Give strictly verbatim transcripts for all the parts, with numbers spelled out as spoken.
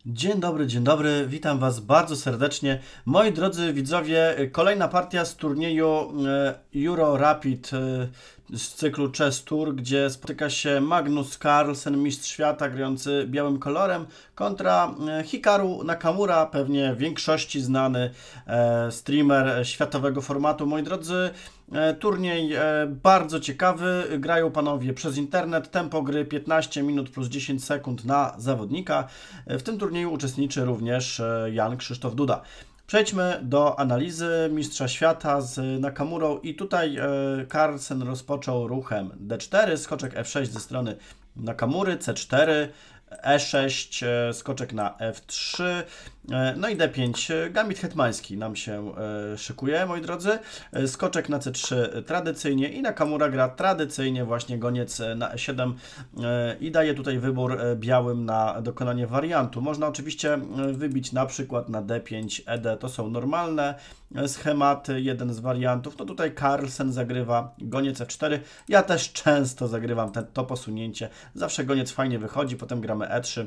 Dzień dobry, dzień dobry, witam Was bardzo serdecznie. Moi drodzy widzowie, kolejna partia z turnieju e, Euro Rapid e, z cyklu Chess Tour, gdzie spotyka się Magnus Carlsen, mistrz świata grający białym kolorem, kontra e, Hikaru Nakamura, pewnie w większości znany e, streamer światowego formatu. Moi drodzy, e, turniej e, bardzo ciekawy, grają panowie przez internet, tempo gry piętnaście minut plus dziesięć sekund na zawodnika. E, w tym turnieju uczestniczy również e, Jan Krzysztof Duda. Przejdźmy do analizy mistrza świata z Nakamurą i tutaj e, Carlsen rozpoczął ruchem D cztery, skoczek F sześć ze strony Nakamury, C cztery, E sześć, e, skoczek na F trzy, e, no i D pięć, gambit hetmański nam się e, szykuje, moi drodzy, e, skoczek na C trzy tradycyjnie i Nakamura gra tradycyjnie właśnie goniec na E siedem e, i daje tutaj wybór e, białym na dokonanie wariantu. Można oczywiście wybić na przykład na D pięć, E D, to są normalne schematy, jeden z wariantów. No tutaj Carlsen zagrywa goniec F cztery, ja też często zagrywam ten, to posunięcie, zawsze goniec fajnie wychodzi, potem gramy E trzy.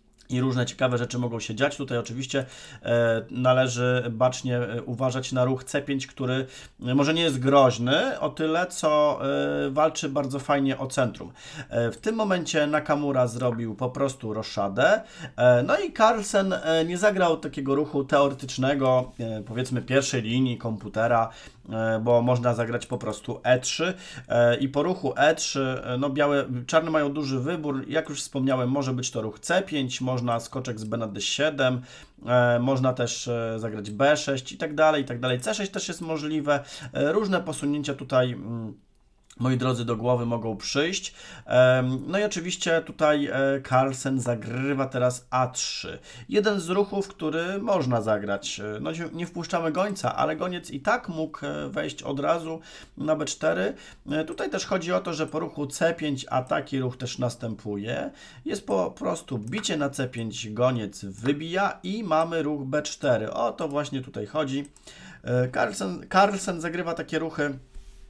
I różne ciekawe rzeczy mogą się dziać. Tutaj oczywiście e, należy bacznie uważać na ruch C pięć, który może nie jest groźny o tyle, co e, walczy bardzo fajnie o centrum. E, w tym momencie Nakamura zrobił po prostu roszadę. E, no i Carlsen e, nie zagrał takiego ruchu teoretycznego, e, powiedzmy pierwszej linii komputera, e, bo można zagrać po prostu E trzy e, i po ruchu E trzy, no białe, czarne mają duży wybór. Jak już wspomniałem, może być to ruch C pięć, można skoczek z B na D siedem, e, można też e, zagrać B sześć i tak dalej, i tak dalej. C sześć też jest możliwe. E, różne posunięcia tutaj, mm, moi drodzy, do głowy mogą przyjść. No i oczywiście tutaj Carlsen zagrywa teraz A trzy. Jeden z ruchów, który można zagrać. No nie wpuszczamy gońca, ale goniec i tak mógł wejść od razu na B cztery. Tutaj też chodzi o to, że po ruchu C pięć, a taki ruch też następuje, jest po prostu bicie na C pięć, goniec wybija i mamy ruch B cztery. O to właśnie tutaj chodzi. Carlsen, Carlsen zagrywa takie ruchy,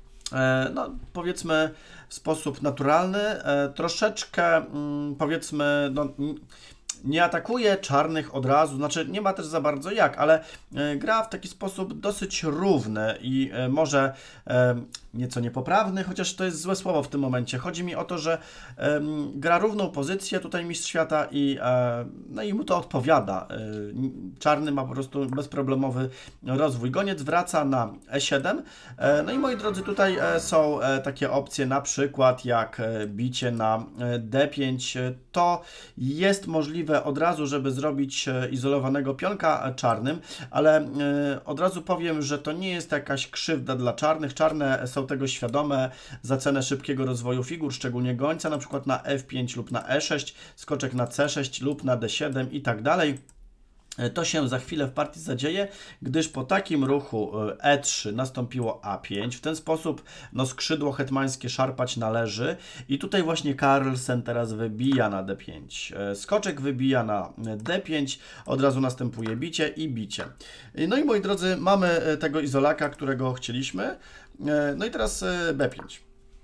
no powiedzmy w sposób naturalny, troszeczkę powiedzmy, no, nie atakuje czarnych od razu, znaczy nie ma też za bardzo jak, ale gra w taki sposób dosyć równy i może nieco niepoprawny, chociaż to jest złe słowo w tym momencie. Chodzi mi o to, że gra równą pozycję tutaj mistrz świata i, no i mu to odpowiada. Czarny ma po prostu bezproblemowy rozwój. Goniec wraca na E siedem. No i moi drodzy, tutaj są takie opcje, na przykład jak bicie na D pięć. To jest możliwe od razu, żeby zrobić izolowanego pionka czarnym, ale od razu powiem, że to nie jest jakaś krzywda dla czarnych. Czarne są tego świadome za cenę szybkiego rozwoju figur, szczególnie gońca, na przykład na F pięć lub na E sześć, skoczek na C sześć lub na D siedem i tak dalej. To się za chwilę w partii zadzieje, gdyż po takim ruchu E trzy nastąpiło A pięć. W ten sposób no, skrzydło hetmańskie szarpać należy. I tutaj właśnie Carlsen teraz wybija na D pięć. Skoczek wybija na D pięć, od razu następuje bicie i bicie. No i moi drodzy, mamy tego izolaka, którego chcieliśmy. No i teraz B pięć.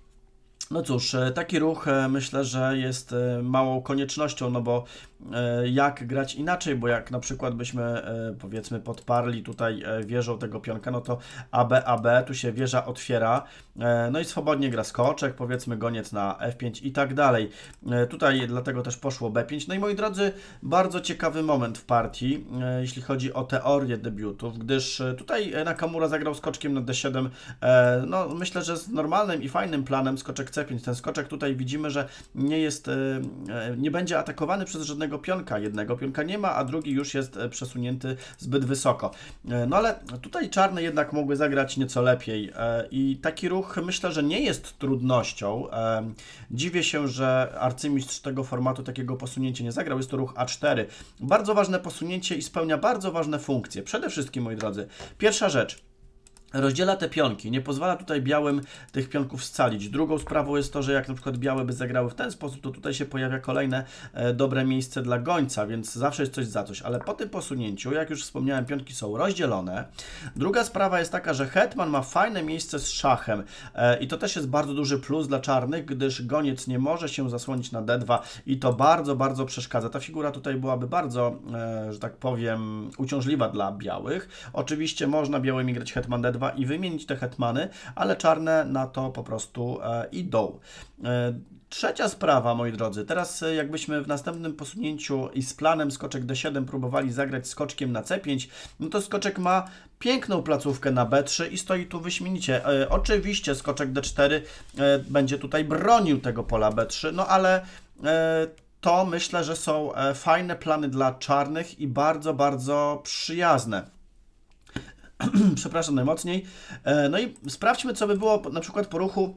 No cóż, taki ruch myślę, że jest małą koniecznością, no bo jak grać inaczej, bo jak na przykład byśmy powiedzmy podparli tutaj wieżą tego pionka, no to A B, A B, tu się wieża otwiera, no i swobodnie gra skoczek, powiedzmy goniec na F pięć i tak dalej. Tutaj dlatego też poszło B pięć. No i moi drodzy, bardzo ciekawy moment w partii, jeśli chodzi o teorię debiutów, gdyż tutaj Nakamura zagrał skoczkiem na D siedem, no myślę, że z normalnym i fajnym planem skoczek C pięć. Ten skoczek tutaj widzimy, że nie jest, nie będzie atakowany przez żadnego pionka. Jednego pionka nie ma, a drugi już jest przesunięty zbyt wysoko. No ale tutaj czarne jednak mogły zagrać nieco lepiej i taki ruch myślę, że nie jest trudnością. Dziwię się, że arcymistrz tego formatu takiego posunięcia nie zagrał. Jest to ruch A cztery. Bardzo ważne posunięcie i spełnia bardzo ważne funkcje. Przede wszystkim, moi drodzy, pierwsza rzecz. rozdziela te pionki, nie pozwala tutaj białym tych pionków scalić. Drugą sprawą jest to, że jak na przykład białe by zagrały w ten sposób, to tutaj się pojawia kolejne e, dobre miejsce dla gońca, więc zawsze jest coś za coś. Ale po tym posunięciu, jak już wspomniałem, pionki są rozdzielone. Druga sprawa jest taka, że hetman ma fajne miejsce z szachem e, i to też jest bardzo duży plus dla czarnych, gdyż goniec nie może się zasłonić na D dwa i to bardzo, bardzo przeszkadza. Ta figura tutaj byłaby bardzo, e, że tak powiem, uciążliwa dla białych. Oczywiście można białymi grać hetman D dwa i wymienić te hetmany, ale czarne na to po prostu e, idą. E, trzecia sprawa, moi drodzy, teraz e, jakbyśmy w następnym posunięciu i z planem skoczek D siedem próbowali zagrać skoczkiem na C pięć, no to skoczek ma piękną placówkę na B trzy i stoi tu wyśmienicie. E, oczywiście skoczek D cztery e, będzie tutaj bronił tego pola B trzy, no ale e, to myślę, że są e, fajne plany dla czarnych i bardzo, bardzo przyjazne. Przepraszam najmocniej. No i sprawdźmy, co by było na przykład po ruchu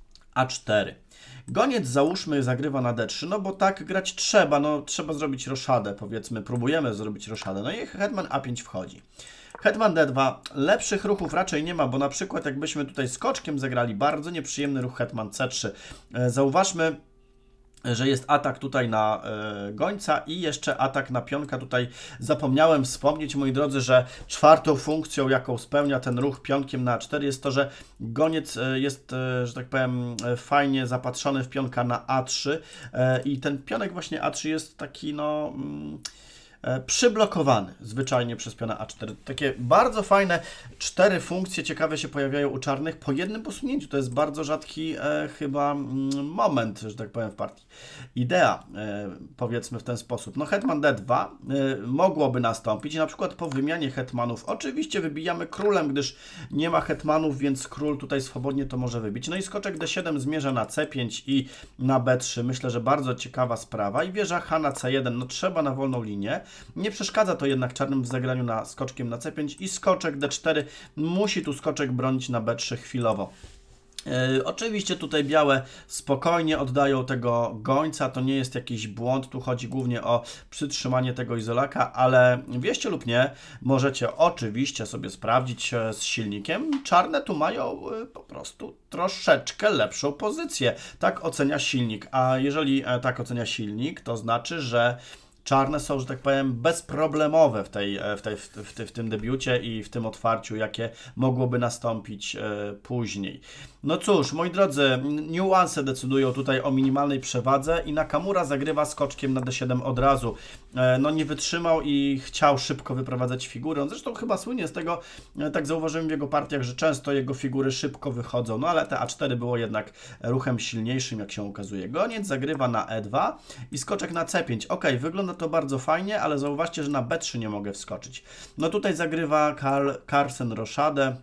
A cztery. Goniec, załóżmy, zagrywa na D trzy, no bo tak grać trzeba, no trzeba zrobić roszadę, powiedzmy, próbujemy zrobić roszadę. No i hetman A pięć wchodzi. Hetman D dwa, lepszych ruchów raczej nie ma, bo na przykład jakbyśmy tutaj skoczkiem zagrali, bardzo nieprzyjemny ruch hetman C trzy. Zauważmy, że jest atak tutaj na y, gońca i jeszcze atak na pionka. Tutaj zapomniałem wspomnieć, moi drodzy, że czwartą funkcją, jaką spełnia ten ruch pionkiem na A cztery, jest to, że goniec y, jest, y, że tak powiem, y, fajnie zapatrzony w pionka na A trzy y, i ten pionek właśnie A trzy jest taki, no... Y, przyblokowany zwyczajnie przez piona A cztery. Takie bardzo fajne cztery funkcje ciekawe się pojawiają u czarnych po jednym posunięciu. To jest bardzo rzadki e, chyba mm, moment, że tak powiem, w partii. Idea, e, powiedzmy w ten sposób. No hetman D dwa e, mogłoby nastąpić na przykład po wymianie hetmanów. Oczywiście wybijamy królem, gdyż nie ma hetmanów, więc król tutaj swobodnie to może wybić. No i skoczek D siedem zmierza na C pięć i na B trzy. Myślę, że bardzo ciekawa sprawa. I wieża H na C jeden. No trzeba na wolną linię. Nie przeszkadza to jednak czarnym w zagraniu na skoczkiem na C pięć i skoczek D cztery. Musi tu skoczek bronić na B trzy chwilowo. Yy, oczywiście tutaj białe spokojnie oddają tego gońca, to nie jest jakiś błąd, tu chodzi głównie o przytrzymanie tego izolaka, ale wieście lub nie, możecie oczywiście sobie sprawdzić z silnikiem. Czarne tu mają yy, po prostu troszeczkę lepszą pozycję. Tak ocenia silnik, a jeżeli e, tak ocenia silnik, to znaczy, że czarne są, że tak powiem, bezproblemowe w, tej, w, tej, w, w, w tym debiucie i w tym otwarciu, jakie mogłoby nastąpić e, później. No cóż, moi drodzy, niuanse decydują tutaj o minimalnej przewadze i Nakamura zagrywa skoczkiem na D siedem od razu. E, no nie wytrzymał i chciał szybko wyprowadzać figurę. On zresztą chyba słynie z tego, e, tak zauważyłem w jego partiach, że często jego figury szybko wychodzą, no ale te A cztery było jednak ruchem silniejszym, jak się okazuje. Goniec zagrywa na E dwa i skoczek na C pięć. Ok, wygląda to bardzo fajnie, ale zauważcie, że na B trzy nie mogę wskoczyć. No tutaj zagrywa Karl Carlsen roszadę.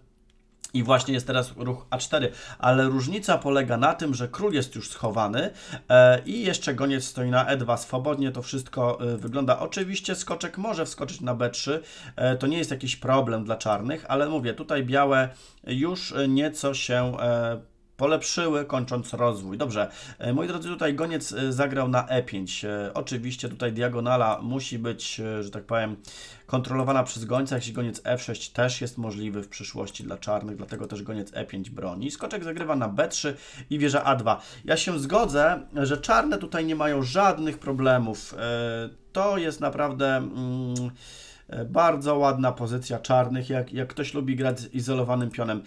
I właśnie jest teraz ruch A cztery, ale różnica polega na tym, że król jest już schowany e, i jeszcze goniec stoi na E dwa swobodnie, to wszystko e, wygląda. Oczywiście skoczek może wskoczyć na B trzy, e, to nie jest jakiś problem dla czarnych, ale mówię, tutaj białe już nieco się e, polepszyły, kończąc rozwój. Dobrze, moi drodzy, tutaj goniec zagrał na E pięć. Oczywiście tutaj diagonala musi być, że tak powiem, kontrolowana przez gońca. Jeśli goniec F sześć też jest możliwy w przyszłości dla czarnych, dlatego też goniec E pięć broni. Skoczek zagrywa na B trzy i wieża A dwa. Ja się zgodzę, że czarne tutaj nie mają żadnych problemów. To jest naprawdę... Mm, bardzo ładna pozycja czarnych, jak, jak ktoś lubi grać z izolowanym pionem.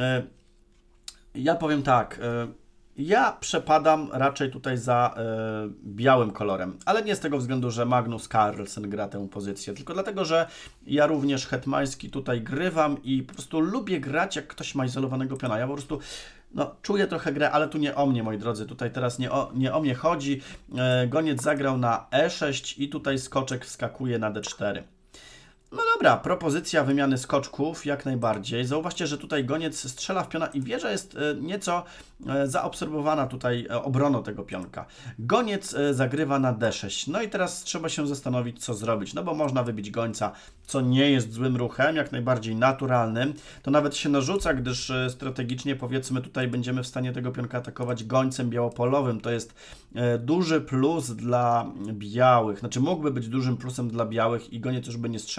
Ja powiem tak, ja przepadam raczej tutaj za białym kolorem, ale nie z tego względu, że Magnus Carlsen gra tę pozycję, tylko dlatego, że ja również hetmański tutaj grywam i po prostu lubię grać, jak ktoś ma izolowanego piona. Ja po prostu no, czuję trochę grę, ale tu nie o mnie, moi drodzy, tutaj teraz nie o, nie o mnie chodzi. Goniec zagrał na E sześć i tutaj skoczek wskakuje na D cztery. No dobra, propozycja wymiany skoczków jak najbardziej. Zauważcie, że tutaj goniec strzela w piona i wieża jest nieco zaobserwowana tutaj obroną tego pionka. Goniec zagrywa na D sześć. No i teraz trzeba się zastanowić, co zrobić. No bo można wybić gońca, co nie jest złym ruchem, jak najbardziej naturalnym. To nawet się narzuca, gdyż strategicznie, powiedzmy, tutaj będziemy w stanie tego pionka atakować gońcem białopolowym. To jest duży plus dla białych. Znaczy mógłby być dużym plusem dla białych i goniec już by nie strzelał w piona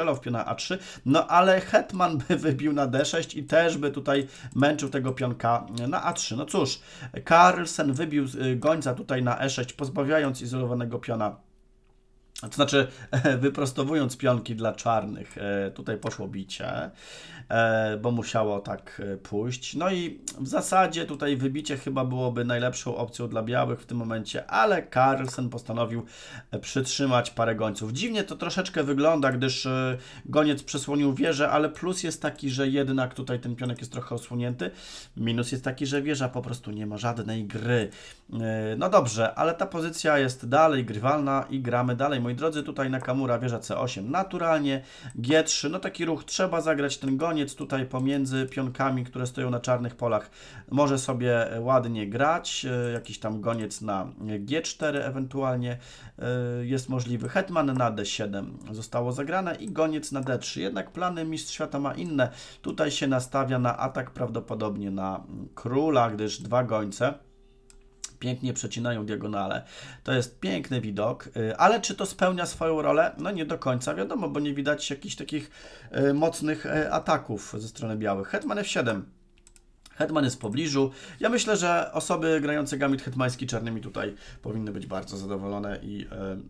na a trzy, no ale hetman by wybił na d sześć i też by tutaj męczył tego pionka na a trzy. No cóż, Carlsen wybił gońca tutaj na e sześć, pozbawiając izolowanego piona. To znaczy, wyprostowując pionki dla czarnych, tutaj poszło bicie, bo musiało tak pójść. No i w zasadzie tutaj wybicie chyba byłoby najlepszą opcją dla białych w tym momencie, ale Carlsen postanowił przytrzymać parę gońców. Dziwnie to troszeczkę wygląda, gdyż goniec przesłonił wieżę, ale plus jest taki, że jednak tutaj ten pionek jest trochę osłonięty. Minus jest taki, że wieża po prostu nie ma żadnej gry. No dobrze, ale ta pozycja jest dalej grywalna i gramy dalej. Moi drodzy, tutaj Nakamura, wieża c osiem naturalnie, g trzy, no taki ruch trzeba zagrać, ten goniec tutaj pomiędzy pionkami, które stoją na czarnych polach, może sobie ładnie grać, jakiś tam goniec na g cztery ewentualnie jest możliwy, hetman na d siedem zostało zagrane i goniec na d trzy, jednak plany mistrz świata ma inne, tutaj się nastawia na atak prawdopodobnie na króla, gdyż dwa gońce pięknie przecinają diagonale. To jest piękny widok, ale czy to spełnia swoją rolę? No nie do końca wiadomo, bo nie widać jakichś takich mocnych ataków ze strony białych. Hetman f siedem. Hetman jest w pobliżu. Ja myślę, że osoby grające gamit hetmański czarnymi tutaj powinny być bardzo zadowolone i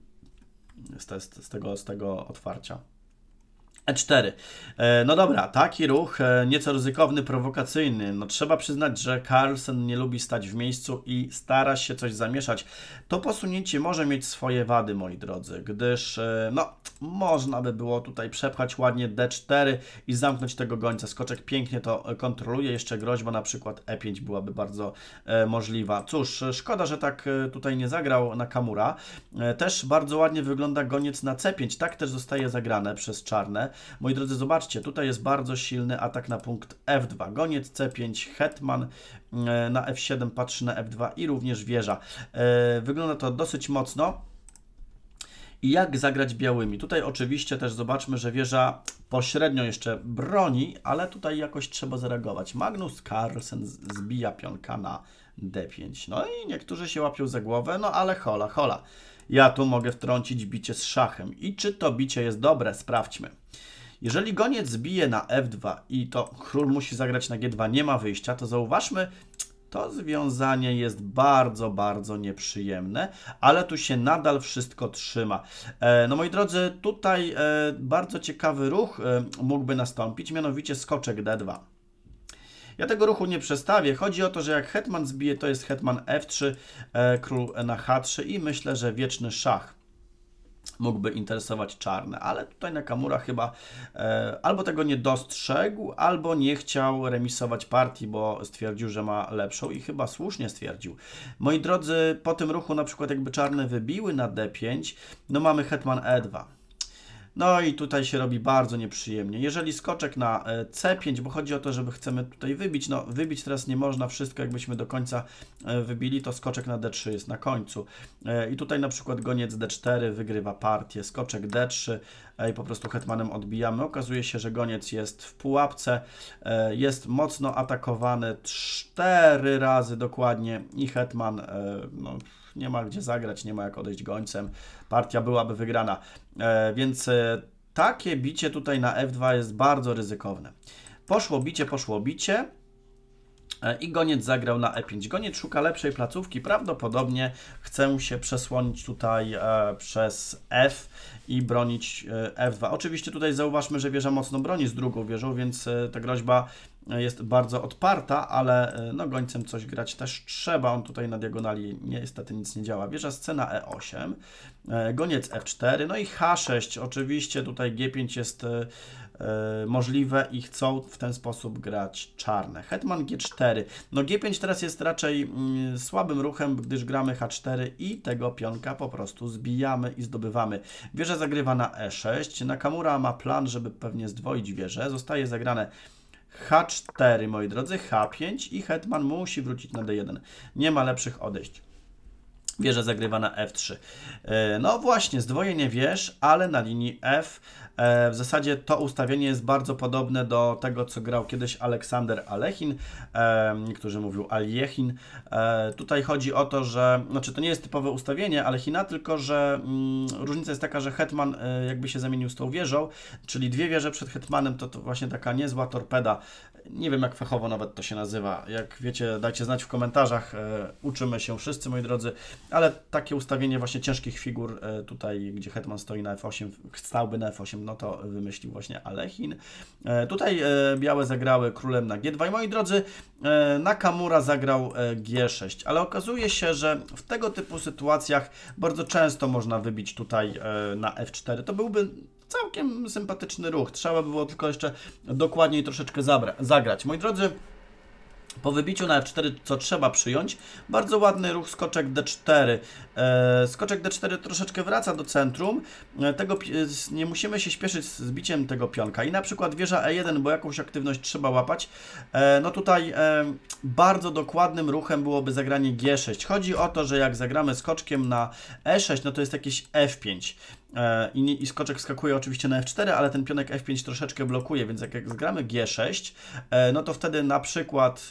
z, z, tego, z tego otwarcia. e cztery. No dobra, taki ruch nieco ryzykowny, prowokacyjny. No trzeba przyznać, że Carlsen nie lubi stać w miejscu i stara się coś zamieszać. To posunięcie może mieć swoje wady, moi drodzy, gdyż no można by było tutaj przepchać ładnie d cztery i zamknąć tego gońca. Skoczek pięknie to kontroluje. Jeszcze groźba na przykład e pięć byłaby bardzo e, możliwa. Cóż, szkoda, że tak tutaj nie zagrał Nakamura. E, też bardzo ładnie wygląda goniec na c pięć. Tak też zostaje zagrane przez czarne. Moi drodzy, zobaczcie, tutaj jest bardzo silny atak na punkt f dwa. Goniec c pięć, hetman na f siedem patrzy na f dwa i również wieża. Wygląda to dosyć mocno. I jak zagrać białymi? Tutaj oczywiście też zobaczmy, że wieża pośrednio jeszcze broni, ale tutaj jakoś trzeba zareagować. Magnus Carlsen zbija pionka na d pięć. No i niektórzy się łapią za głowę, no ale hola, hola. Ja tu mogę wtrącić bicie z szachem. I czy to bicie jest dobre? Sprawdźmy. Jeżeli goniec zbije na f dwa i to król musi zagrać na g dwa, nie ma wyjścia, to zauważmy, to związanie jest bardzo, bardzo nieprzyjemne, ale tu się nadal wszystko trzyma. E, no moi drodzy, tutaj e, bardzo ciekawy ruch e, mógłby nastąpić, mianowicie skoczek d dwa. Ja tego ruchu nie przestawię. Chodzi o to, że jak hetman zbije, to jest hetman f trzy, e, król na h trzy i myślę, że wieczny szach mógłby interesować czarne, ale tutaj Nakamura chyba e, albo tego nie dostrzegł, albo nie chciał remisować partii, bo stwierdził, że ma lepszą i chyba słusznie stwierdził. Moi drodzy, po tym ruchu na przykład jakby czarne wybiły na d pięć, no mamy hetman e dwa. No i tutaj się robi bardzo nieprzyjemnie. Jeżeli skoczek na c pięć, bo chodzi o to, żeby chcemy tutaj wybić, no wybić teraz nie można wszystko, jakbyśmy do końca wybili, to skoczek na d trzy jest na końcu. I tutaj na przykład goniec d cztery wygrywa partię, skoczek d trzy i po prostu hetmanem odbijamy. Okazuje się, że goniec jest w pułapce, jest mocno atakowany cztery razy dokładnie i hetman, no, nie ma gdzie zagrać, nie ma jak odejść gońcem, partia byłaby wygrana, e, więc e, takie bicie tutaj na f dwa jest bardzo ryzykowne. Poszło bicie, poszło bicie e, i goniec zagrał na e pięć. Goniec szuka lepszej placówki, prawdopodobnie chce się przesłonić tutaj e, przez f i bronić e, f dwa. Oczywiście tutaj zauważmy, że wieża mocno broni z drugą wieżą, więc e, ta groźba jest bardzo odparta, ale no, gońcem coś grać też trzeba. On tutaj na diagonali niestety nic nie działa. Wieża scena e osiem, goniec f cztery, no i h sześć. Oczywiście tutaj g pięć jest e, możliwe i chcą w ten sposób grać czarne. Hetman g cztery. No g pięć teraz jest raczej mm, słabym ruchem, gdyż gramy h cztery i tego pionka po prostu zbijamy i zdobywamy. Wieża zagrywa na e sześć. Nakamura ma plan, żeby pewnie zdwoić wieżę. Zostaje zagrane h cztery, moi drodzy, h pięć i hetman musi wrócić na d jeden. Nie ma lepszych odejść. Wieża zagrywa na F trzy. No właśnie, zdwojenie wież, ale na linii F. W zasadzie to ustawienie jest bardzo podobne do tego, co grał kiedyś Aleksander Alechin. Niektórzy mówią Aljechin. Tutaj chodzi o to, że znaczy to nie jest typowe ustawienie Alechina, tylko że mm, różnica jest taka, że hetman jakby się zamienił z tą wieżą, czyli dwie wieże przed hetmanem to, to właśnie taka niezła torpeda. Nie wiem, jak fachowo nawet to się nazywa. Jak wiecie, dajcie znać w komentarzach. E, uczymy się wszyscy, moi drodzy, ale takie ustawienie właśnie ciężkich figur e, tutaj, gdzie hetman stoi na F osiem, stałby na F osiem, no to wymyślił właśnie Alechin. E, tutaj e, białe zagrały królem na G dwa i moi drodzy, e, Nakamura zagrał e, G sześć, ale okazuje się, że w tego typu sytuacjach bardzo często można wybić tutaj e, na F cztery. To byłby całkiem sympatyczny ruch. Trzeba było tylko jeszcze dokładniej troszeczkę zagrać. Moi drodzy, po wybiciu na F cztery, co trzeba przyjąć, bardzo ładny ruch skoczek D cztery. E, skoczek D cztery troszeczkę wraca do centrum. E, tego, nie musimy się śpieszyć z biciem tego pionka. I na przykład wieża E jeden, bo jakąś aktywność trzeba łapać. E, no tutaj e, bardzo dokładnym ruchem byłoby zagranie G sześć. Chodzi o to, że jak zagramy skoczkiem na E sześć, no to jest jakieś F pięć. I, I skoczek skakuje oczywiście na F cztery, ale ten pionek F pięć troszeczkę blokuje, więc jak, jak zgramy G sześć, no to wtedy na przykład,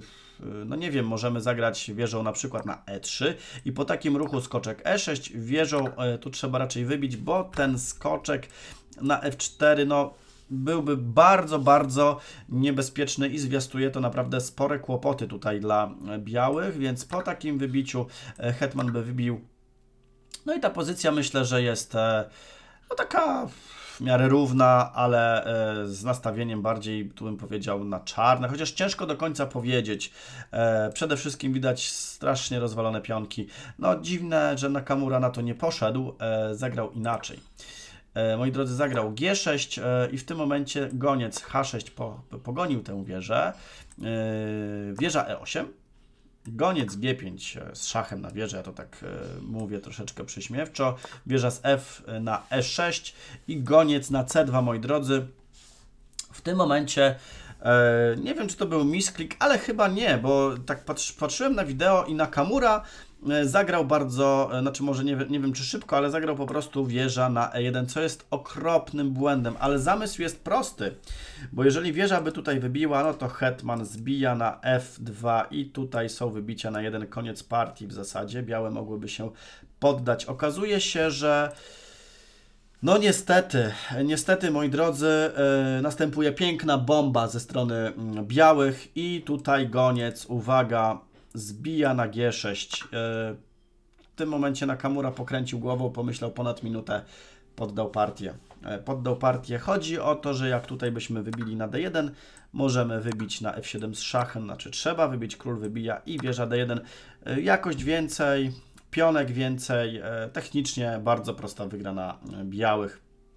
no nie wiem, możemy zagrać wieżą na przykład na E trzy i po takim ruchu skoczek E sześć, wieżą tu trzeba raczej wybić, bo ten skoczek na F cztery, no byłby bardzo, bardzo niebezpieczny i zwiastuje to naprawdę spore kłopoty tutaj dla białych, więc po takim wybiciu hetman by wybił. No i ta pozycja myślę, że jest e, no taka w miarę równa, ale e, z nastawieniem bardziej, tu bym powiedział, na czarne, chociaż ciężko do końca powiedzieć. E, przede wszystkim widać strasznie rozwalone pionki. No dziwne, że Nakamura na to nie poszedł, e, zagrał inaczej. E, moi drodzy, zagrał G sześć e, i w tym momencie goniec H sześć po, pogonił tę wieżę. E, wieża E osiem. Goniec G pięć z szachem na wieżę, ja to tak e, mówię troszeczkę przyśmiewczo. Wieża z F na E sześć i goniec na C dwa, moi drodzy. W tym momencie e, nie wiem, czy to był misklik, ale chyba nie, bo tak patrz, patrzyłem na wideo i Nakamura zagrał bardzo, znaczy może nie, nie wiem czy szybko, ale zagrał po prostu wieża na E jeden, co jest okropnym błędem, ale zamysł jest prosty, bo jeżeli wieża by tutaj wybiła, no to hetman zbija na F dwa i tutaj są wybicia na jeden, koniec partii w zasadzie, białe mogłyby się poddać. Okazuje się, że no niestety, niestety moi drodzy, yy, następuje piękna bomba ze strony yy, białych i tutaj goniec, uwaga, zbija na G sześć. W tym momencie Nakamura pokręcił głową, pomyślał ponad minutę, poddał partię. Poddał partię. Chodzi o to, że jak tutaj byśmy wybili na D jeden, możemy wybić na F siedem z szachem, znaczy trzeba wybić, król wybija i wieża D jeden. Jakość więcej, pionek więcej, technicznie bardzo prosta wygrana białych.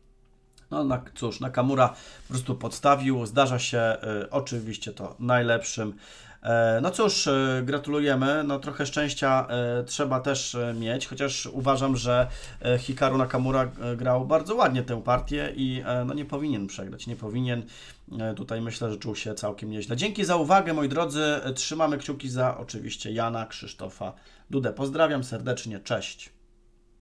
No na, cóż, Nakamura po prostu podstawił, zdarza się y, oczywiście to najlepszym. E, no cóż, y, gratulujemy, no trochę szczęścia y, trzeba też y, mieć, chociaż uważam, że y, Hikaru Nakamura y, grał bardzo ładnie tę partię i y, no nie powinien przegrać, nie powinien. Y, tutaj myślę, że czuł się całkiem nieźle. Dzięki za uwagę, moi drodzy, trzymamy kciuki za oczywiście Jana Krzysztofa Dudę. Pozdrawiam serdecznie, cześć.